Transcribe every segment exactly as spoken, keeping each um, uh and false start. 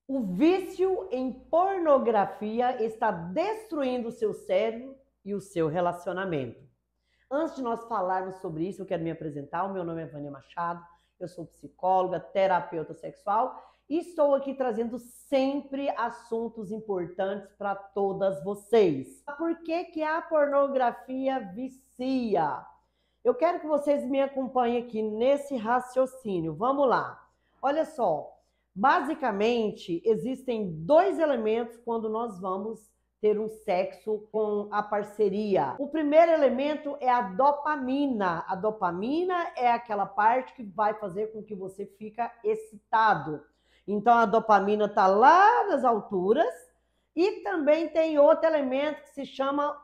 O vício em pornografia está destruindo o seu cérebro e o seu relacionamento. Antes de nós falarmos sobre isso, eu quero me apresentar. O meu nome é Vânia Machado, eu sou psicóloga, terapeuta sexual e estou aqui trazendo sempre assuntos importantes para todas vocês. Por que que a pornografia vicia? Eu quero que vocês me acompanhem aqui nesse raciocínio. Vamos lá. Olha só. Basicamente, existem dois elementos quando nós vamos ter um sexo com a parceria. O primeiro elemento é a dopamina. A dopamina é aquela parte que vai fazer com que você fica excitado. Então, a dopamina está lá nas alturas. E também tem outro elemento que se chama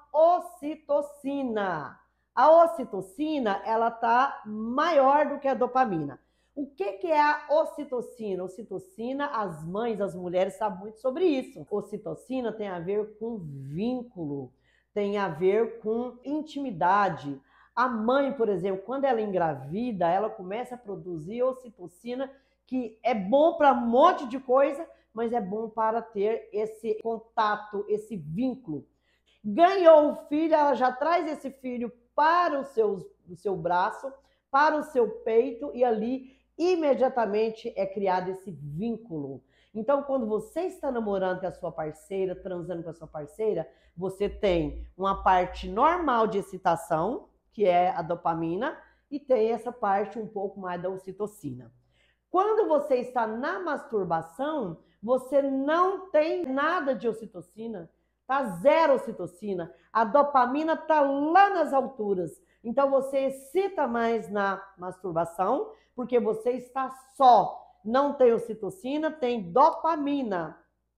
ocitocina. A ocitocina, ela está maior do que a dopamina. O que, que é a ocitocina? Ocitocina, as mães, as mulheres sabem muito sobre isso. Ocitocina tem a ver com vínculo, tem a ver com intimidade. A mãe, por exemplo, quando ela engravida, ela começa a produzir ocitocina, que é bom para um monte de coisa, mas é bom para ter esse contato, esse vínculo. Ganhou o filho, ela já traz esse filho para o seu, o seu braço, para o seu peito, e ali imediatamente é criado esse vínculo. Então, quando você está namorando com a sua parceira, transando com a sua parceira, você tem uma parte normal de excitação, que é a dopamina, e tem essa parte um pouco mais da ocitocina. Quando você está na masturbação, você não tem nada de ocitocina, tá zero ocitocina, a dopamina tá lá nas alturas. Então você excita mais na masturbação, porque você está só. Não tem ocitocina, tem dopamina.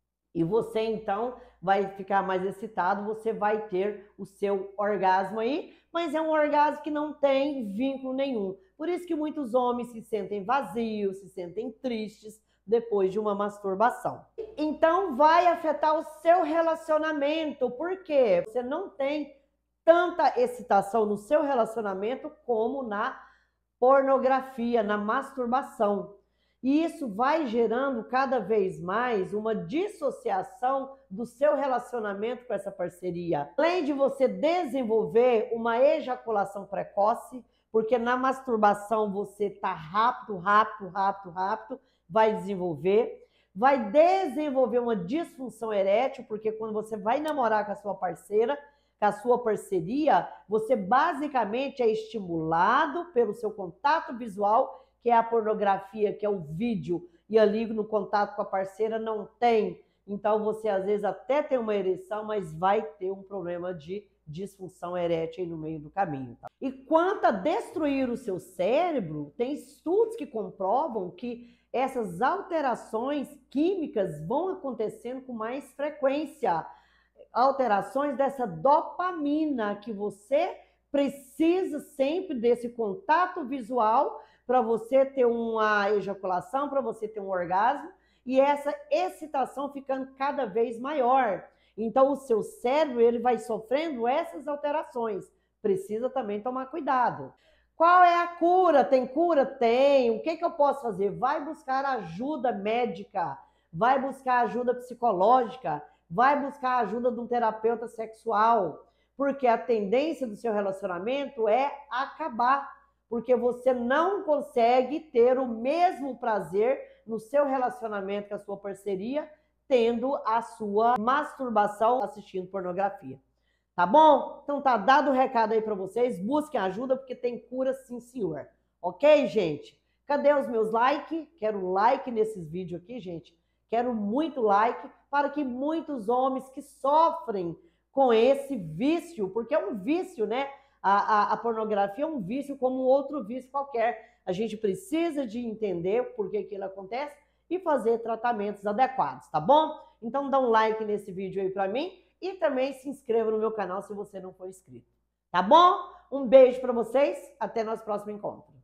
E você então vai ficar mais excitado, você vai ter o seu orgasmo aí, mas é um orgasmo que não tem vínculo nenhum. Por isso que muitos homens se sentem vazios, se sentem tristes depois de uma masturbação. Então vai afetar o seu relacionamento, porque você não tem tanta excitação no seu relacionamento como na pornografia, na masturbação. E isso vai gerando cada vez mais uma dissociação do seu relacionamento com essa parceria. Além de você desenvolver uma ejaculação precoce, porque na masturbação você tá rápido, rápido, rápido, rápido, vai desenvolver. Vai desenvolver uma disfunção erétil, porque quando você vai namorar com a sua parceira, com a sua parceria, você basicamente é estimulado pelo seu contato visual, que é a pornografia, que é o vídeo, e ali no contato com a parceira não tem. Então você às vezes até tem uma ereção, mas vai ter um problema de disfunção erétil aí no meio do caminho. Tá? E quanto a destruir o seu cérebro, tem estudos que comprovam que essas alterações químicas vão acontecendo com mais frequência. Alterações dessa dopamina, que você precisa sempre desse contato visual para você ter uma ejaculação, para você ter um orgasmo, e essa excitação ficando cada vez maior. Então o seu cérebro ele vai sofrendo essas alterações. Precisa também tomar cuidado. Qual é a cura? Tem cura? Tem. O que, que eu posso fazer? Vai buscar ajuda médica, vai buscar ajuda psicológica, vai buscar a ajuda de um terapeuta sexual, porque a tendência do seu relacionamento é acabar, porque você não consegue ter o mesmo prazer no seu relacionamento com a sua parceria, tendo a sua masturbação assistindo pornografia. Tá bom? Então tá dado o recado aí para vocês, busquem ajuda, porque tem cura sim, senhor. Ok, gente? Cadê os meus likes? Quero like nesses vídeos aqui, gente. Quero muito like para que muitos homens que sofrem com esse vício, porque é um vício, né? A, a, a pornografia é um vício como outro vício qualquer. A gente precisa de entender por que aquilo acontece e fazer tratamentos adequados, tá bom? Então dá um like nesse vídeo aí para mim e também se inscreva no meu canal se você não for inscrito. Tá bom? Um beijo para vocês, até nosso próximo encontro.